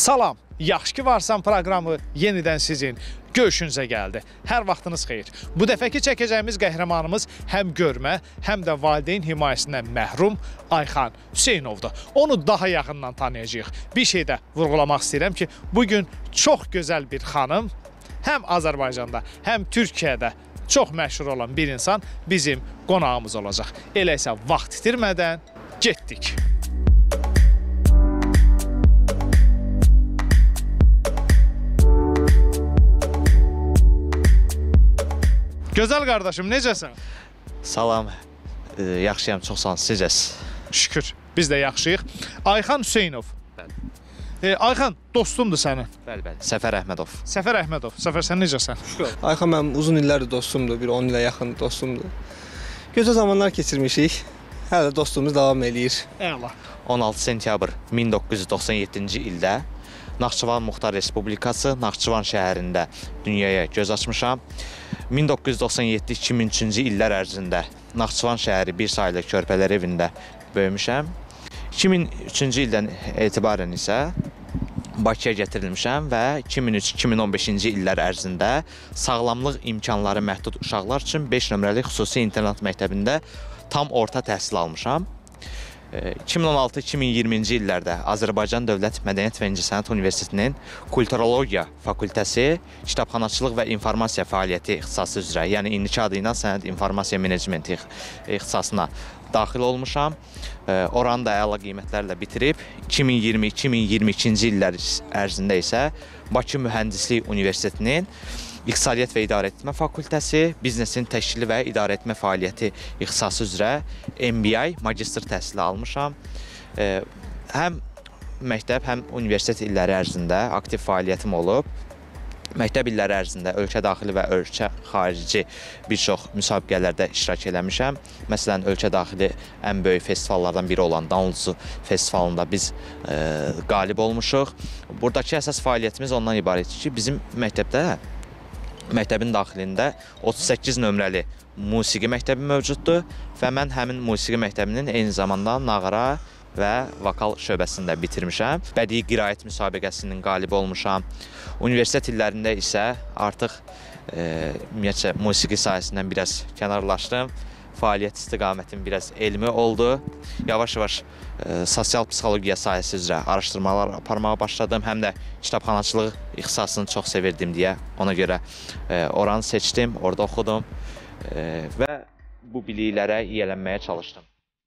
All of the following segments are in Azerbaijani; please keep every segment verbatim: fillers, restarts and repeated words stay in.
Salam, yaxşı ki varsan proqramı yenidən sizin görüşünüzə gəldi. Hər vaxtınız xeyir. Bu dəfəki çəkəcəyimiz qəhrəmanımız həm görmə, həm də valideyn himayəsindən məhrum Ayxan Hüseynovdur. Onu daha yaxından tanıyacağıq. Bir şey də vurğulamaq istəyirəm ki, bugün çox gözəl bir xanım, həm Azərbaycanda, həm Türkiyədə çox məşhur olan bir insan bizim qonağımız olacaq. Elə isə vaxt itirmədən getdik. Gözəl qardaşım, necəsən? Salam, e, yaxşıyam, çox sağ olun, sizcəsiz? Şükür, biz də yaxşıyıq. Ayxan Hüseynov. Bəli. E, Ayxan, dostumdur sənin. Bəli, bəli. Səfər Əhmədov. Səfər Əhmədov. Səfər, sən necəsən? Şükür. Ayxan mənim uzun illərdir dostumdur, bir on ilə yaxın dostumdur. Gözəl zamanlar keçirmişik, hələ dostluğumuz davam eləyir. Əla. on altı sentyabr min doqquz yüz doxsan yeddinci ildə Naxçıvan Muxtar Respublikası Naxçıvan şəhərində dünyaya göz açmışam. min doqquz yüz doxsan yeddi iki min üçüncü illər ərzində Naxçıvan şəhəri bir saylı körpələr evində böyümüşəm. iki min üçüncü ildən etibarən isə Bakıya gətirilmişəm və iki min üç iki min on beşinci illər ərzində sağlamlıq imkanları məhdud uşaqlar üçün beş nömrəli xüsusi internat məktəbində tam orta təhsil almışam. iki min on altı iki min iyirminci illərdə Azərbaycan Dövlət Mədəniyyət və İncəsənət Universitetinin Kulturologiya Fakültəsi Kitabxanaçılıq və İnformasiya fəaliyyəti ixtisası üzrə, yəni indiki adı ilə Sənəd İnformasiya Menecmenti ixtisasına daxil olmuşam. Oranı da əla qiymətlərlə bitirib, iki min iyirmi iki min iyirmi ikinci illər ərzində isə Bakı Mühəndislik Universitetinin İqtisadiyyat və İdarəetmə Fakültəsi, Biznesin Təşkili və İdarəetmə Fəaliyyəti ixtisası üzrə M B I magistr təhsili almışam. Həm məktəb, həm universitet illəri ərzində aktiv fəaliyyətim olub. Məktəb illəri ərzində ölkə daxili və ölkə xarici bir çox müsabiqələrdə iştirak eləmişəm. Məsələn, ölkə daxili ən böyük festivallardan biri olan Danlısu festivalında biz e, qalib olmuşuq. Buradakı əsas fəaliyyətimiz ondan ibarətdir ki, bizim məktəbdə məktəbin daxilində otuz səkkiz nömrəli musiqi məktəbi mövcuddur və mən həmin musiqi məktəbinin eyni zamanda nağara və vokal şöbəsində bitirmişəm. Bədii qiraət müsabiqəsinin qalibi olmuşam. Universitet illərində isə artıq e, ümumiyyətcə musiqi sahəsindən biraz kənarlaşdım. Fəaliyyət istiqamətim biraz elmi oldu. Yavaş-yavaş e, sosial psixologiya sahəsi üzrə araşdırmalar aparmağa başladım. Həm də kitabxanaçılıq ixtisasını çox sevirdim deyə ona görə e, oranı seçdim, orada oxudum e, və bu biliklərə yiyələnməyə çalışdım.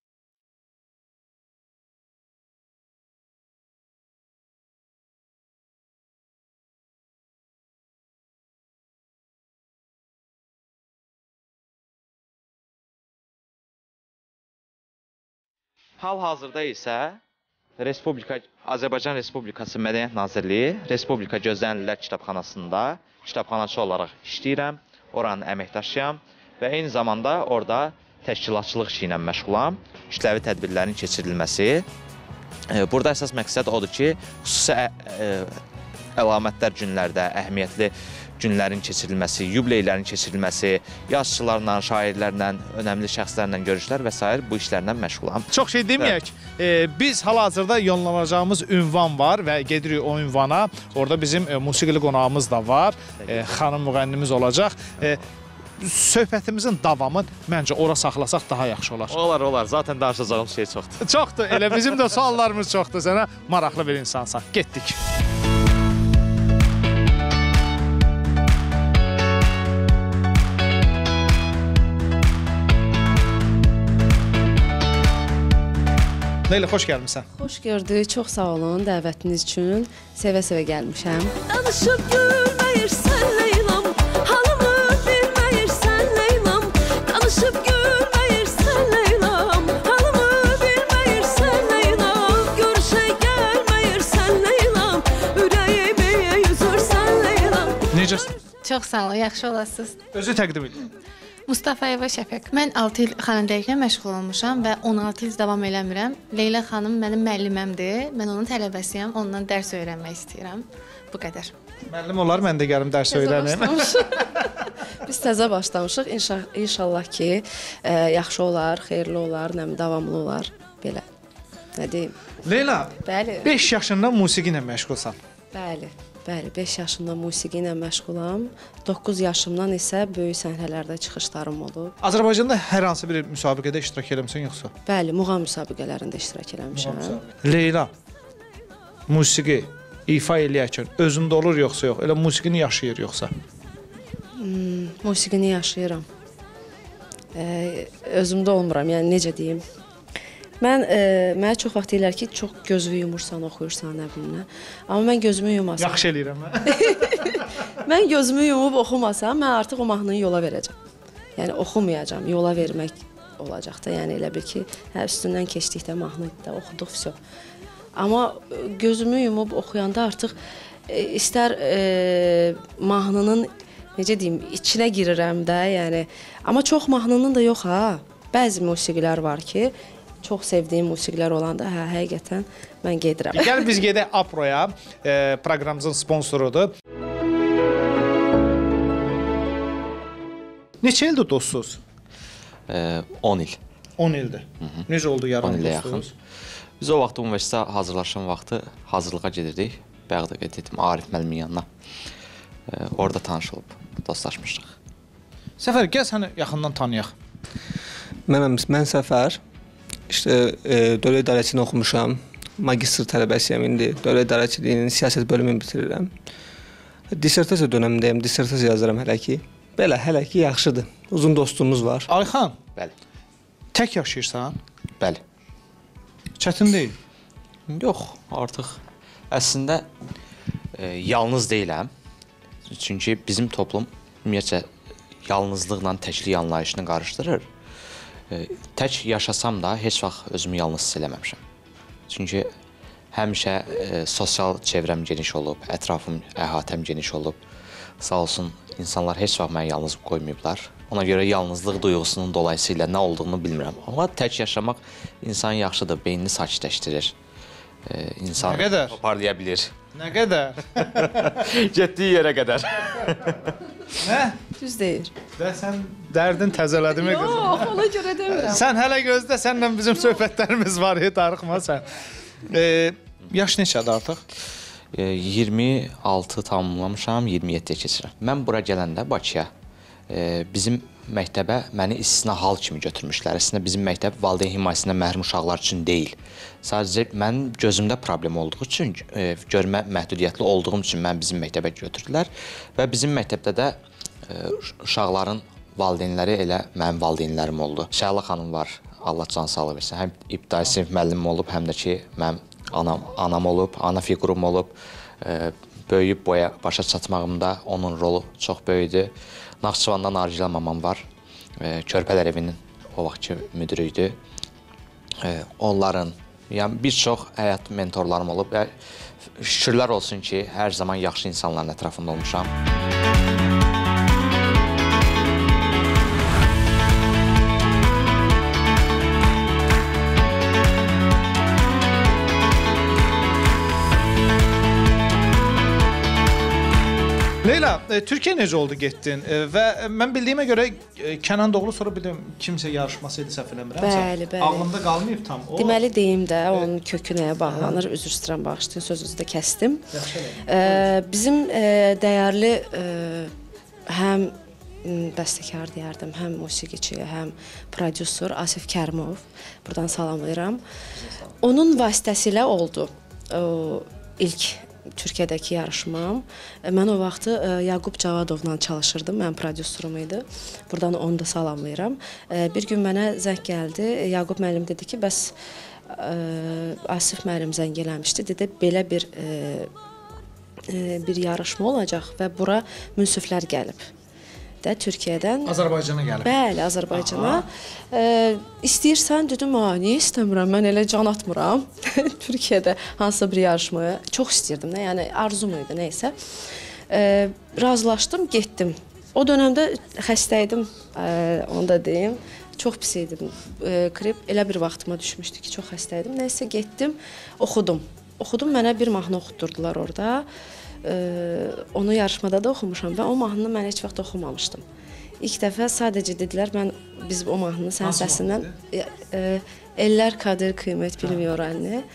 Hal-hazırda isə Respublika Azərbaycan Respublikası Mədəniyyət Nazirliyi Respublika Gözlənilirlər Kitabxanasında kitabxanaçı olaraq işləyirəm, oranın əməkdaşıyam və eyni zamanda orada təşkilatçılıq işi ilə məşğulam, kütləvi tədbirlərin keçirilməsi. Burada əsas məqsəd odur ki, xüsusi əlamətlər günlərdə əhəmiyyətli günlərin keçirilməsi, yubileylərin keçirilməsi, yazıçılarla, şairlərlə, önəmli şəxslərlə görüşlər və s. bu işlərlə məşğulam. Çox şey deməyək, e, biz hal-hazırda yollanacağımız ünvan var və gedirik o ünvana. Orada bizim e, musiqili qonağımız da var, e, xanım müğənnimiz olacaq. E, söhbətimizin davamını məncə ora saxlasaq daha yaxşı olar. Olar, olar. Zaten danışacağım şey çoxdur. Çoxdur, elə bizim də suallarımız çoxdur. Sənə maraqlı bir insansan. Getdik. Leyla, xoş gəlmişsən. Xoş gördük, çox sağ olun dəvətiniz üçün. Sevə-sevə gəlmişəm. Danışıb gülməyirsən Leylam, halımı bilməyirsən Leylam. Danışıb gülməyirsən Leylam, halımı bilməyirsən Leylam. Görüşə gəlməyirsən Leylam, ürəyimi yüzürsən Leylam. Necəsən? Çox sağ olun, yaxşı olasınız. Özü təqdim edin. Mustafayeva Şəfəq. Mən altı il xanəndəliklə məşğul olmuşam və on altı il davam eləmirəm. Leyla xanım mənim müəlliməmdir. Mən onun tələbəsiyəm, ondan dərs öyrənmək istəyirəm. Bu qədər. Müəllim olar, mən də gəlim dərs öyrənim. Biz təzə başlamışıq. İnşallah, inşallah ki, e, yaxşı olar, xeyirli olar, nə davamlı olar. Belə. Nə deyim? Leyla, Bəli. beş yaşından musiqi ilə məşğulsan. Bəli. Bəli, beş yaşımdan musiqi ilə məşğulam. doqquz yaşımdan isə böyük səhnələrdə çıxışlarım olub. Azərbaycanda hər hansı bir müsabiqədə iştirak eləmisən yoxsa? Bəli, muğam müsabiqələrində iştirak eləmişəm. Leyla, musiqi ifa eləyərkən özündə olur yoxsa yox? Elə musiqini yaşayır yoxsa? Hmm, musiqini yaşayıram. Ee, özümdə olmuram, yəni necə deyim. Mən, e, mənə çox vaxt deyirlər ki, çox gözünü yumursan, oxuyursan, nə bilim nə. Amma mən gözümü yumasam, Yaxşı eləyirəm mən. mən gözümü yumub oxumasam, mən artıq o mahnını yola verəcəm. Yəni oxumayacağam, yola vermək olacaq da. Yəni elə bil ki, hə üstündən keçdikdə mahnını da oxuduq, vəsə. Amma gözümü yumub oxuyanda artıq e, istər e, mahnının necə deyim, içinə girirəm də, yəni. Amma çox mahnının da yox ha. Bəzi musiqilər var ki, çox sevdiyim musiqilər olanda, hə, həqiqətən mən gedirəm. Gəl biz gedək Aproya, e, proqramımızın sponsorudur. Neçə ildir dostsuz? on il. on ildir. Necə oldu on yaran ilə yaxın. dostluğunuz? Biz o vaxt universitetə hazırlaşan vaxtı hazırlığa gedirdik. Bəğdə gedirdim Arif müəllimin yanına. E, orada tanış olub, dostlaşmışdıq. Səfər, gəl səni yaxından tanıyaq. Mənəm, mən Səfər. İşte e, dövlət idarəçiliyini oxumuşam. Magistr tələbəsiyəm indi. Dövlət idarəçiliyinin siyasət bölümünü bitirirəm. Dissertasiya dönəmindəyəm, dissertasiya yazıram hələ ki. Belə, hələ ki yaxşıdır. Uzun dostluğumuz var. Ayxan, Bəli. tək yaşayırsan? Bəli. Çətin deyil. Yox, artıq əslində e, yalnız deyiləm. Çünki bizim toplum ümumiyyətcə yalnızlıqla təklik anlayışını qarışdırır. E, tək yaşasam da heç vaxt özümü yalnız hiss eləməmişəm. Çünki həmişə e, sosial çevrəm geniş olub, ətrafım, əhatəm geniş olub. Sağ olsun, insanlar heç vaxt məni yalnız qoymayıblar. Ona görə yalnızlıq duyğusunun dolayısıyla nə olduğunu bilmirəm. Amma tək yaşamaq insan yaxşıdır, beynini sakitləşdirir. E, insan Nə qədər? toparlaya bilir. Nə qədər? Getdiyi yerə qədər. Nə? Düz deyir. Və sən dərdin təzələdimi qızım? Yox, ona görə demirəm. Sən hələ gözlə, səninlə bizim söhbətlərimiz var, darıxma sən. E, yaş neçədir artıq? E, iyirmi altı tamamlamışam, iyirmi yeddiyə keçirəm. Mən bura gələndə Bakıya e, bizim məktəbə məni istisna hal kimi götürmüşlər. Əslində bizim məktəb valideyn himayəsindən məhrum uşaqlar üçün deyil. Sadəcə mənim gözümdə problem olduğu üçün, e, görmə məhdudiyyətli olduğum üçün mən bizim məktəbə götürdülər və bizim məktəbdə də e, uşaqların valideynləri elə mənim valideynlərim oldu. Şəhla xanım var, Allah can sağlığı versin. Həm ibtidai sinif müəllimim olub, həm də ki mənim anam, anam olub, ana figurum olub. E, böyüyüb boya başa çatmağımda onun rolu çox böyükdür. Naxçıvanda Nargilə mamam var. E, Körpələr evinin o vaxtki müdürü idi. E, onların, yəni bir çox həyat mentorlarım olub və şükürlər olsun ki, hər zaman yaxşı insanların ətrafında olmuşam. Leyla, e, Türkiyə necə oldu getdin? E, və mən bildiyimə görə e, Kənan Doğulu sonra bildim kimsə yarışması idi, səhv eləmirəmsə. Bəli, bəli. Ağlımda qalmayıb tam o. Deməli deyim də, onun kökü nəyə bağlanır? Üzr istəyirəm, bağışlayın, sözünüzü də kəsdim. Yaxşı elə. Ee, bizim e, dəyərli e, həm m, bəstəkar deyərdim, həm musiqiçi, həm prodüser Asif Kərimov, buradan salamlayıram. Onun vasitəsilə oldu o ilk Türkiyədəki yarışmam. Mən o vaxtı e, Yaqub Cavadovla çalışırdım, mənim prodüserim idi. Buradan onu da salamlayıram. E, bir gün mənə zəng gəldi, Yaqub müəllim dedi ki, bəs e, Asif müəllim zəng eləmişdi, dedi, belə bir e, e, bir yarışma olacaq və bura münsiflər gəlib də Türkiyədən. Azərbaycana gəlib. Bəli, Azərbaycana. E, istəyirsən dedim, "A, niyə istəmirəm? Mən elə can atmıram." Türkiyədə hansısa bir yarışmaya çox istəyirdim də, yəni arzum idi, nə isə. E, razılaşdım, getdim. O dövrdə xəstə idim, e, onu da deyim. Çox pis idim. E, grip elə bir vaxtıma düşmüşdü ki, çox xəstə idim. Nə isə getdim, oxudum. Oxudum, mənə bir mahnı oxutdurdular orada. Ee, onu yarışmada da oxumuşam və o mahnını mən heç vaxt oxumamışdım. İlk dəfə sadəcə dedilər, mən biz o mahnını sənin səsindən e, e, ellər qadir qiymət bilmiyor anne.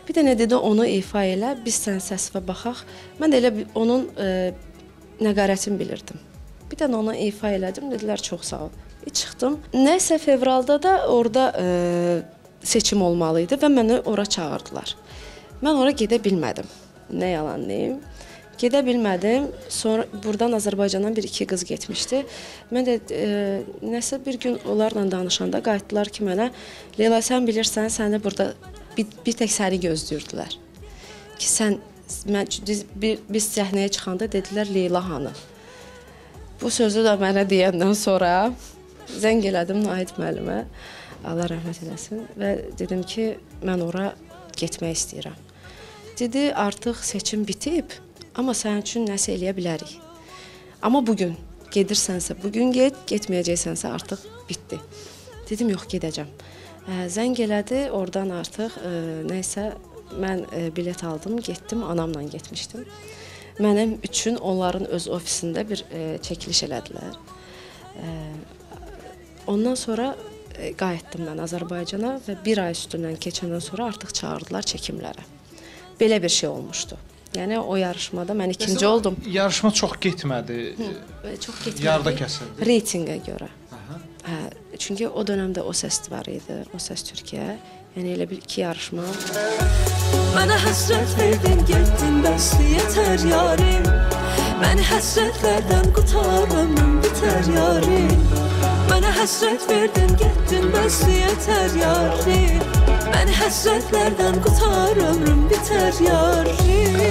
Bir dənə dedi onu ifa elə, biz sən səsvə baxaq. Mən də elə onun e, nəqarətini bilirdim. Bir dənə ona ifa elədim, dedilər çox sağ ol. E, çıxdım. Nəsə fevralda da orada e, seçim olmalı idi və məni ora çağırdılar. Mən ora gedə bilmədim. Nə yalan deyim. Gedə bilmədim. Sonra buradan Azərbaycandan bir iki qız getmişdi. Mən də e, nəsə bir gün onlarla danışanda qayıtdılar ki mənə, Leyla sən bilirsən, səni burada bir, bir tək səni gözləyirdilər. Ki sən mən biz, bir, biz səhnəyə çıxanda dedilər Leyla hanı. Bu sözü də mənə deyəndən sonra zəng elədim Nahid müəllimə. Allah rəhmət eləsin və dedim ki mən ora getmək istəyirəm. Dedi artıq seçim bitib. Amma sənin üçün nəsə eləyə bilərik. Amma bugün gedirsənsə, bugün get, getməyəcəksənsə artıq bitdi. Dedim, yox, gedəcəm. Zəng elədi, oradan artıq e, nəysə mən e, bilet aldım, getdim, anamla getmişdim. Mənim üçün onların öz ofisində bir e, çəkiliş elədilər. E, ondan sonra e, qayıtdım mən Azərbaycana və bir ay üstündən keçəndən sonra artıq çağırdılar çəkimlərə. Belə bir şey olmuşdu. Yəni o yarışmada mən ikinci Mesela, oldum. Yarışma çox getmədi. Hı, çox getmədi. Yarıda kəsildi. Reytinqə görə. Aha. Hə, çünki o dövrdə O Səs var idi, O Səs Türkiyə. Yəni elə bir iki yarışma. Mənə həsrət verdin, getdin, bəs yetər yarim. Məni həsrətlərdən qutar, ömrüm bitər yarim. Mənə həsrət verdin, getdin, bəs yetər yarim. Məni həsrətlərdən qutar, ömrüm bitər yarim.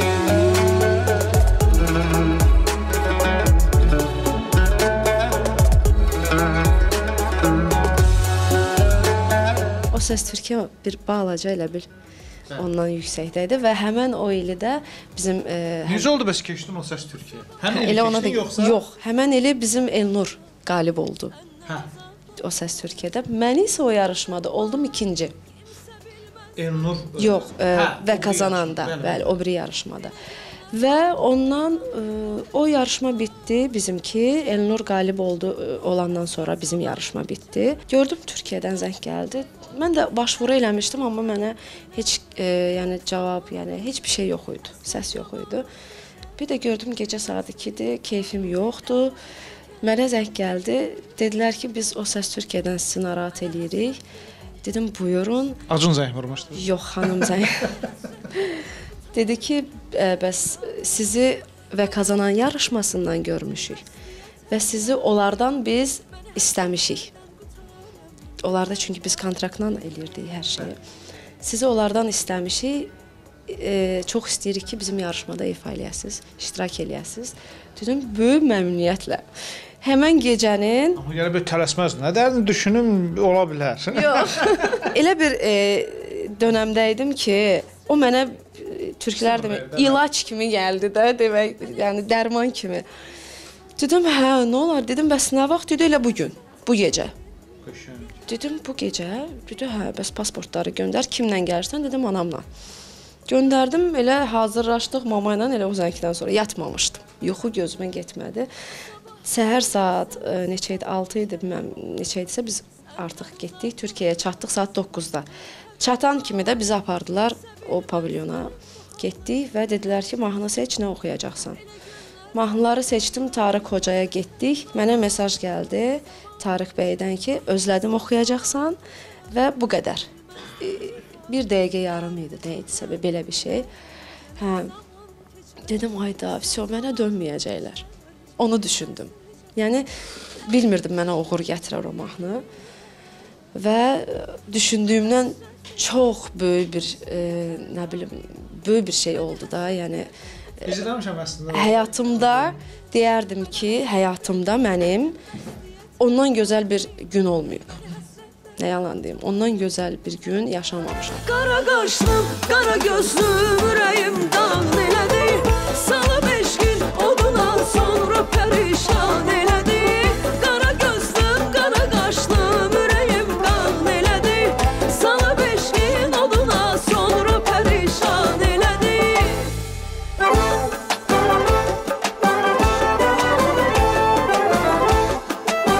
O Səs Türkiyə bir balaca elə bir ondan yüksəkdə idi və həmən o ili də bizim e, Necə oldu bəs keçdin O Səs Türkiyə? Həmin elə ona da yoxsa? yox, həmən ili bizim Elnur qalib oldu. Hə. O Səs Türkiyədə. Mən isə o yarışmada oldum ikinci. Elnur Yox, e, hə, və o qazananda, yarışma, bəli, o biri yarışmada. Və ondan e, o yarışma bitdi bizimki. Elnur qalib oldu e, olandan sonra bizim yarışma bitdi. Gördüm Türkiyədən zəng gəldi. Mən də başvuru eləmişdim, amma mənə heç e, yəni cavab, yəni heç bir şey yox idi. Səs yox idi. Bir də gördüm gecə saat ikidir, keyfim yoxdur. Mənə zəng gəldi. Dedilər ki, biz O Səs Türkiyədən sizi narahat eləyirik. Dedim, buyurun. Acun zəng vurmuşdu. Yox, xanım zəng. Dedi ki, ə, bəs sizi və kazanan yarışmasından görmüşük və sizi onlardan biz istəmişik. Onlarda çünki biz kontraktla eləyirdik hər şeyi. Sizi onlardan istəmişik. E, çox istəyirik ki, bizim yarışmada ifa eləyəsiniz, iştirak eləyəsiniz. Dedim, böyük məmnuniyyətlə. Həmən gecənin... Amma yəni bir tələsməzdin. Nə dərdin düşünüm, ola bilər. Yox, elə bir e, dönəmdə idim ki, o mənə e, türklər demək, ilaç kimi gəldi də, demək, yəni dərman kimi. Dedim, hə, nə olar? Dedim, bəs nə vaxt? Dedi, elə bugün, bu gecə. Dedim, bu gecə? Dedi, hə, bəs pasportları göndər, kimlə gəlirsən? Dedim, anamla. Göndərdim, elə hazırlaşdıq mama ilə, elə o zəngdən sonra yatmamışdım. Yuxu gözümə getmədi. Səhər saat e, neçə idi? altı idi, bilməm, neçə idisə biz artıq getdik. Türkiyəyə çatdıq saat doqquzda. Çatan kimi də bizi apardılar o pavilyona. Getdik və dedilər ki, mahnı seç, nə oxuyacaqsan? Mahnıları seçdim, Tarık Hocaya getdik. Mənə mesaj gəldi Tarık bəydən ki, özlədim oxuyacaqsan və bu qədər. E, bir dəqiqə yarım idi, nə idisə belə bir şey. Hə, dedim, ayda, vəsə, mənə dönməyəcəklər. Onu düşündüm. Yəni, bilmirdim mənə uğur gətirər o mahnı. Və düşündüyümdən çox böyük bir, e, nə bilim, böyük bir şey oldu da. Yəni, İzləmişəm əslində. Həyatımda, deyərdim ki, həyatımda mənim ondan gözəl bir gün olmayıb. Nə yalan deyim, ondan gözəl bir gün yaşamamışam. Qara qaşlım, qara gözlüm, ürəyim dan elədi. Salı beş gün oduna sonra pərişan elədi. Qara gözlüm, qara qaşlım, ürəyim dan elədi. Salı beş gün oduna sonra pərişan elədi.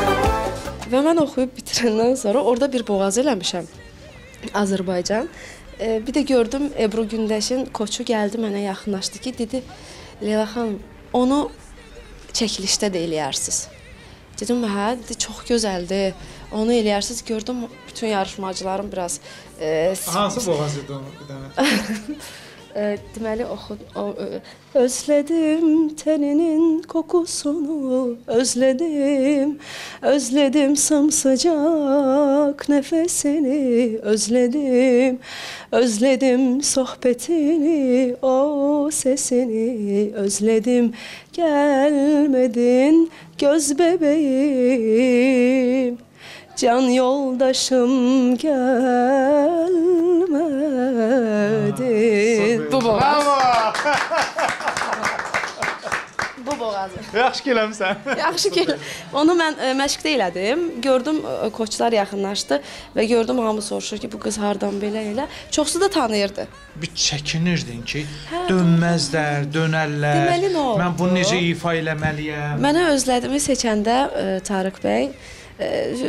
Və mən oxuyub bitirəndən sonra orada bir boğaz eləmişəm. Azərbaycan. e, bir də gördüm Ebru Gündeşin koçu gəldi mənə yaxınlaşdı ki, dedi Leyla xanım, onu çəkilişdə də eləyərsiniz. Dedim, hə, dedi, çox gözəldir. Onu eləyərsiniz. Gördüm bütün yarışmacılarım biraz e, Hansı boğaz idi onu bir dənə? e, deməli oxu o, e, özledim teninin kokusunu, özledim, özledim sımsıcak nefesini, özledim, özledim sohbetini, o sesini, özledim, gelmedin göz bebeğim, can yoldaşım gelmedin. Bu boğaz. Bravo! Bu boğazı. Yaxşı ki eləmsən. Yaxşı ki, onu mən ə, məşqdə elədim. Gördüm ə, koçlar yaxınlaşdı və gördüm hamı soruşur ki, bu qız hardan belə elə. Çoxsu da tanıyırdı. Bir çəkinirdin ki, dönməzlər, dönərlər. Deməli, nə oldu? Mən bunu necə ifa eləməliyəm? Mənə özlədimi seçəndə ə, Tarık bəy, ə,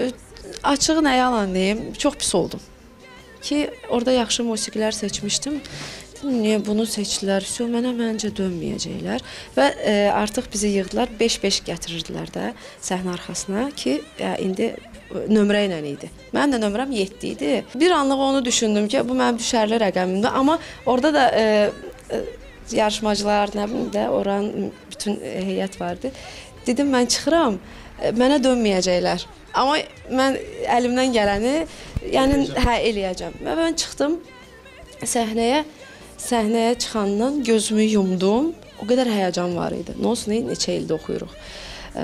açığı nə yalan deyim, çox pis oldum. Ki, orada yaxşı musiqilər seçmişdim. Niyə bunu seçdilər? Sö, mənə məncə dönməyəcəklər. Və e, artıq bizi yığdılar, beş-beş gətirirdilər də səhnə arxasına ki, ya, indi nömrə ilə idi. Mənim də nömrəm yeddi idi. Bir anlıq onu düşündüm ki, bu mənim düşərli rəqəmimdir. Amma orada da e, e, yarışmacılar, nə bilim də, oranın bütün e, heyət vardı. Dedim, mən çıxıram, e, mənə dönməyəcəklər. Amma mən əlimdən gələni, yəni, hə, eləyəcəm. Və mən çıxdım səhnəyə. Səhnəyə çıxandan gözümü yumdum. O qədər həyəcan var idi. Nə olsun, neçə ildə oxuyuruq. E,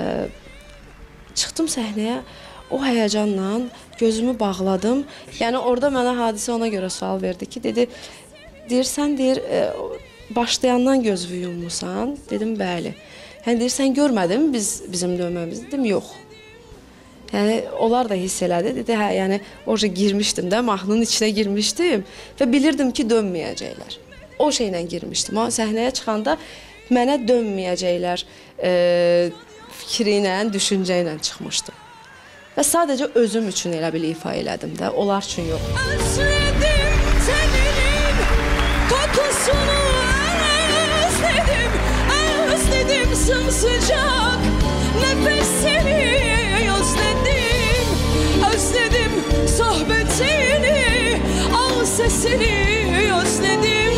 çıxdım səhnəyə, o həyəcanla gözümü bağladım. Yəni orada mənə hadisə ona görə sual verdi ki, dedi, deyirsən, deyir, e, başlayandan gözümü yummusan? Dedim, bəli. Yəni deyirsən, görmədin biz bizim dönməmizi? Dedim, yox. Yəni onlar da hiss elədi. Dedi, hə, yəni orada girmişdim də, mahnının içinə girmişdim və bilirdim ki, dönməyəcəklər. O şeylə girmişdim. Amma səhnəyə çıxanda mənə dönməyəcəklər e, fikri ilə, düşüncə ilə çıxmışdım. Və sadəcə özüm üçün elə bil ifa elədim də, onlar üçün yox. Özledim teninin kokusunu, özledim, özledim sımsıcak nefesini, özledim, özledim sohbetini, al sesini, özledim,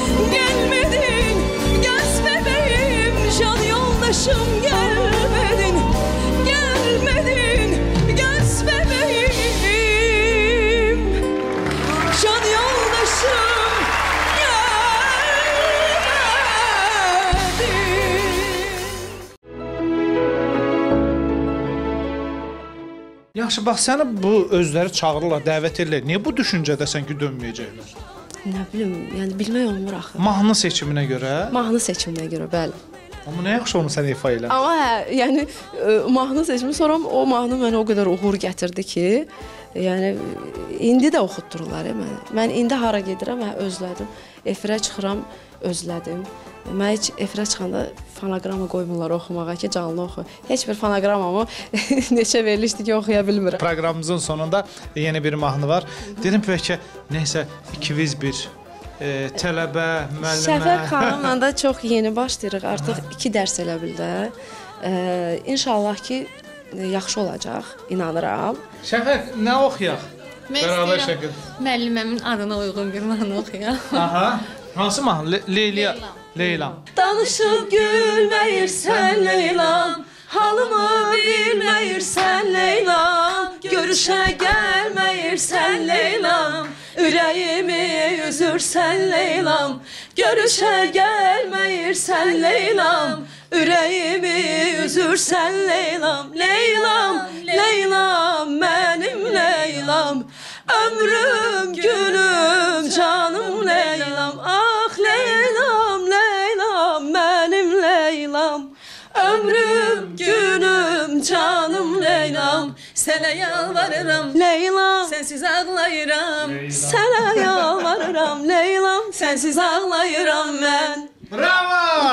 gelmedin göz bebeğim, can yoldaşım gelmedin, gelmedin göz bebeğim, can yoldaşım gelmedin. Yaxşı, bax səni bu özləri çağırırlar, dəvət edirlər. Niyə bu düşüncədəsən ki, dönməyəcəklər? Nə bilim, yəni bilmək olmur axı. Mahnı seçiminə görə? Mahnı seçiminə görə, bəli. Amma nə yaxşı onu sən ifa elə. Amma hə, yəni ə, mahnı seçimi sonra o mahnı mənə o qədər uğur gətirdi ki, yəni indi də oxutdururlar mənə. Mən indi hara gedirəm, hə, özlədim. Efirə çıxıram, özlədim. Mən heç efirə çıxanda fonoqrama qoymurlar oxumağa ki, canlı oxu. Heç bir fonoqramamı neçə verilişdi ki, oxuya bilmirəm. Proqramımızın sonunda yeni bir mahnı var. Dedim bəlkə nəysə ikimiz bir e, tələbə, müəllimə. Şəfəq xanımla da çox yeni başlayırıq. Artıq iki dərs elə bildə. E, İnşallah ki, yaxşı olacaq, inanıram. Şəfəq, nə oxuyaq? Mən Bərabər istəyirəm şəkildə. müəlliməmin adına uyğun bir mahnı oxuyaq. Aha. Hansı mahnı? Le Leyla. Leyla. Danışıb gülməyirsən Leylam, halımı bilməyirsən Leylam, görüşə gəlməyirsən Leylam, ürəyimi üzürsən Leylam, görüşə gəlməyirsən Leylam, ürəyimi üzürsən Leylam, Leylam, Leylam, mənim Leylam, ömrüm, günüm, canım Leylam, ah Leylam, Leylam, mənim Leylam, ömrüm, günüm, canım Leylam, sənə yalvarıram Leylam, sənsiz ağlayıram, sənə yalvarıram Leylam, sənsiz ağlayıram mən. Bravo!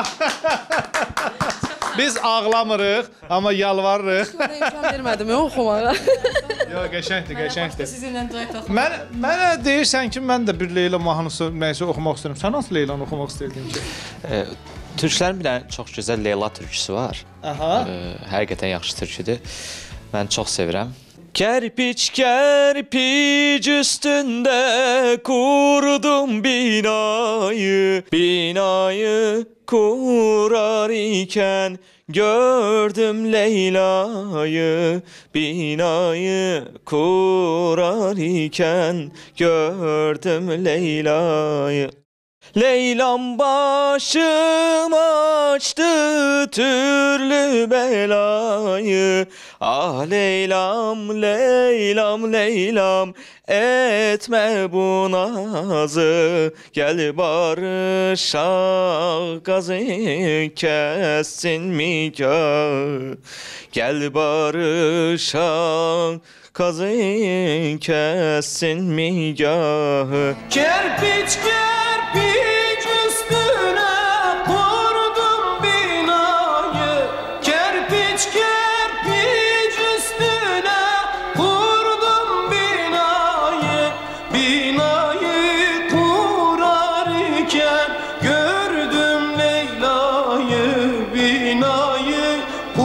Biz ağlamırıq, amma yalvarırıq. Buna imkan vermədim oxumağa. Yox, qəşəngdir, qəşəngdir. Sizinlə duet oxumaq. Mən mənə deyirsən ki, mən də bir Leyla mahnısı nəsə oxumaq istəyirəm. Sən hansı Leylanı oxumaq istəyirdin ki? E, Türklərin bir dənə çox gözəl Leyla türküsü var. Aha. E, həqiqətən yaxşı türküdür. Mən çox sevirəm. Kerpiç kerpiç üstünde kurdum binayı, binayı kurar iken gördüm Leyla'yı, binayı kurar iken gördüm Leyla'yı. Leylam başım açtı türlü belayı. Ah Leylam, Leylam, Leylam, etme bu nazı. Gel barışa gazı kessin nikahı. Gel barışa gazı kessin nikahı. Kerpiç kerpiç üstüne kurdum binayı. Kerpiç kerpiç üstüne kurdum binayı. Binayı kurarken gördüm Leyla'yı. Binayı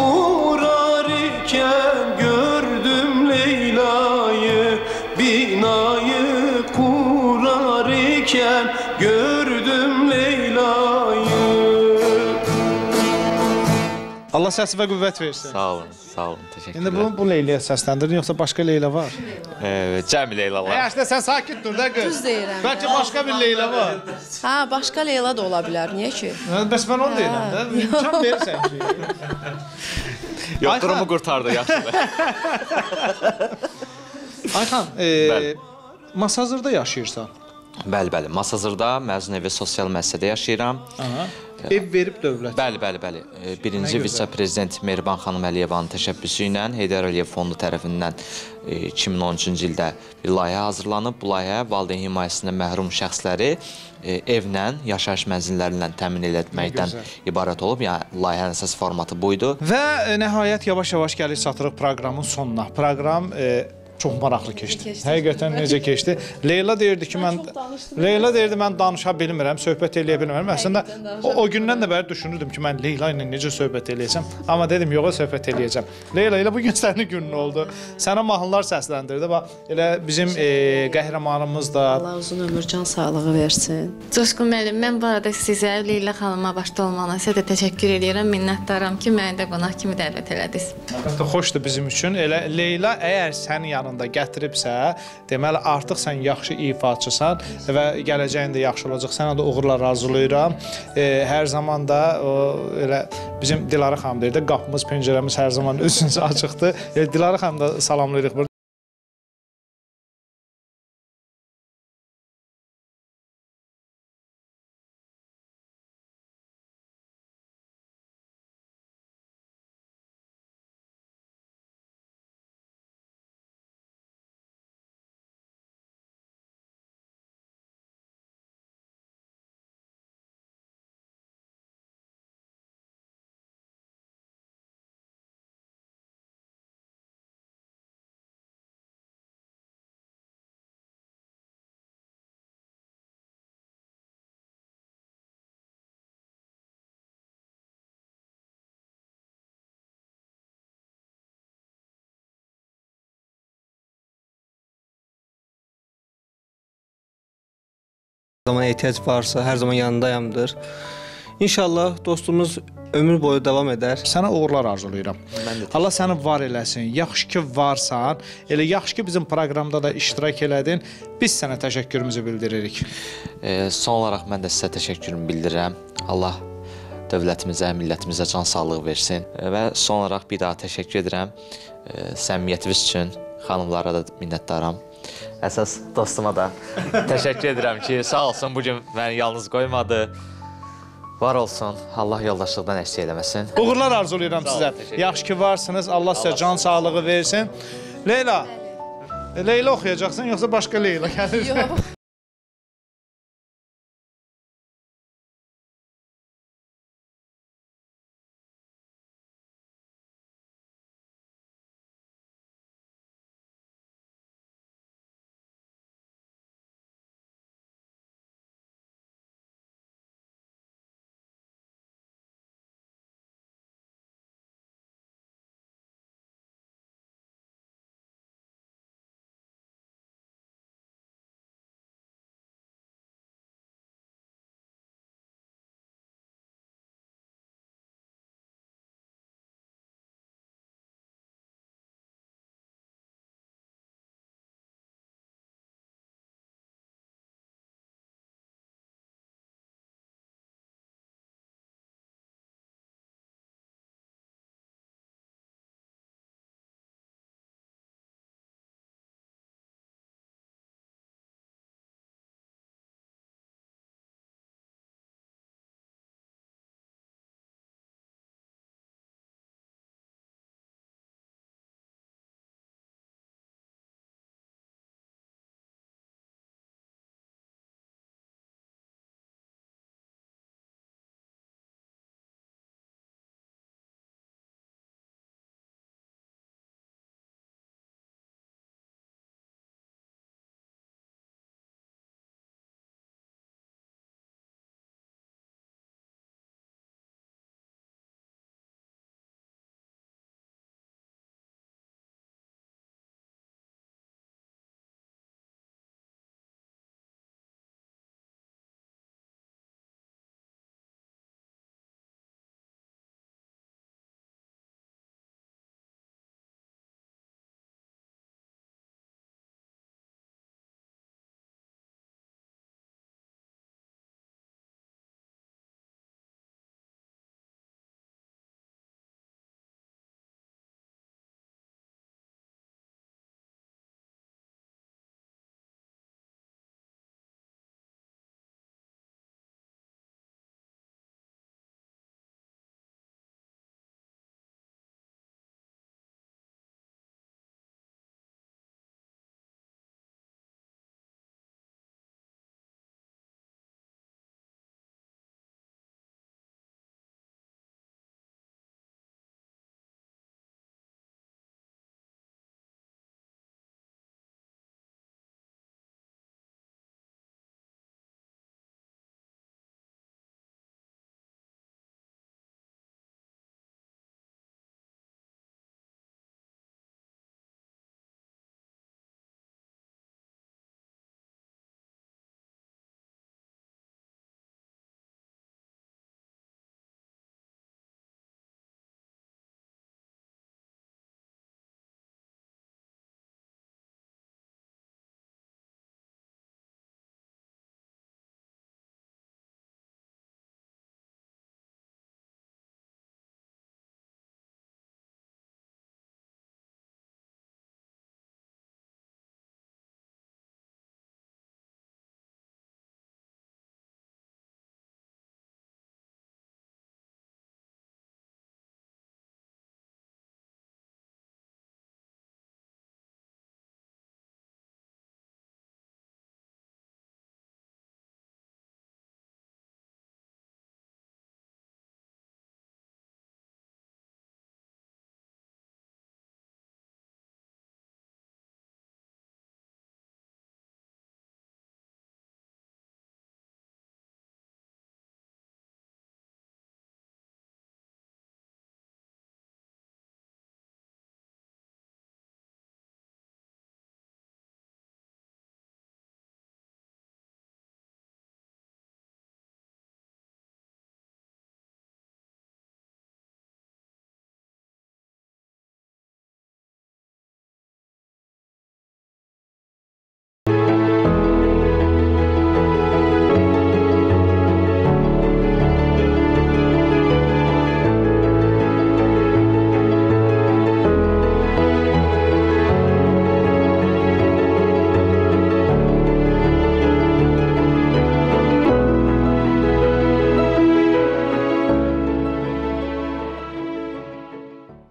kurarken gördüm Leyla'yı. Binayı kurarken gördüm Leyla'yı. Allah səsi və qüvvət versin. Sağ olun, sağ olun. Teşekkürler. İndi bu, bu Leyla'ya səsləndirdin, yoxsa başqa Leyla var? Evet, Cem Leylalar. Hə, işte sən sakit dur da qız. Düz deyirəm. Bəlkə başqa bir Leyla var. Ha, başqa Leyla da ola bilər. Niyə ki? Hə, bəs mən onu deyirəm də. İmkan verirsən ki. Yok, Ayxan. durumu kurtardı, yaxşıdır. Ayxan, e, Bəli. Masazırda yaşayırsan. Bəli, bəli. Masazırda məzun evi sosial müəssisədə yaşayıram. Aha. Ev verib dövlət. Bəli, bəli, bəli. E, Birinci Nə gözəl. vitse-prezident Mehriban xanım Əliyevanın təşəbbüsü ilə Heydər Əliyev Fondu tərəfindən e, iki min on üçüncü ildə bir layihə hazırlanıb. Bu layihə valideyn himayəsindən məhrum şəxsləri e, evlə, yaşayış mənzilləri ilə təmin etməkdən gözəl. ibarət olub. Yəni layihənin əsas formatı buydu. Və e, nəhayət yavaş-yavaş gəlir çatırıq proqramın sonuna. Proqram e, çox maraqlı keçdi. keçdi. Həqiqətən necə keçdi? Leyla deyirdi ki, mən Leyla deyirdi mən danışa bilmirəm, söhbət eləyə bilmirəm. Əslində o, o gündən də bəri düşünürdüm ki, mən Leyla ilə necə söhbət eləyəcəm. Amma dedim, yox, söhbət eləyəcəm. Leyla ilə bu gün sənin günün oldu. Sənə mahnılar səsləndirdi. Bax, elə bizim e, qəhrəmanımız da Allah uzun ömür, can sağlığı versin. Coşqun müəllim, mən bu arada sizə Leyla xanıma başda olmanıza da təşəkkür edirəm. Minnətdaram ki, məni də qonaq kimi dəvət elədiniz. Əlbəttə xoşdur bizim üçün. Elə Leyla əgər sənin yanında gətiribsə, deməli artıq sən yaxşı ifaçısan və gələcəyin də yaxşı olacaq. Sənə də uğurlar arzulayıram. E, hər zaman da o, elə bizim Dilara xanım deyir də, qapımız, pəncərəmiz hər zaman özünüzə açıqdır. E, Dilara xanım da salamlayırıq burada. Zaman ehtiyac varsa hər zaman yanındayamdır. İnşallah dostumuz ömür boyu davam edər. Sənə uğurlar arzulayıram. Allah səni var eləsin. Yaxşı ki varsan. Elə yaxşı ki bizim proqramda da iştirak elədin. Biz sənə təşəkkürümüzü bildiririk. E, son olaraq mən də sizə təşəkkürümü bildirirəm. Allah dövlətimizə, millətimizə can sağlığı versin. E, və son olaraq bir daha təşəkkür edirəm. E, səmimiyyətiniz üçün xanımlara da minnətdaram. Əsas dostuma da təşəkkür edirəm ki, sağ olsun bu gün məni yalnız qoymadı. Var olsun, Allah yoldaşlıqdan əksik eləməsin. Uğurlar arzulayıram sizə. Yaxşı ki varsınız, Allah sizə can sağlığı versin. Leyla, Leyla oxuyacaqsın, yoxsa başqa Leyla gəlir? Yox.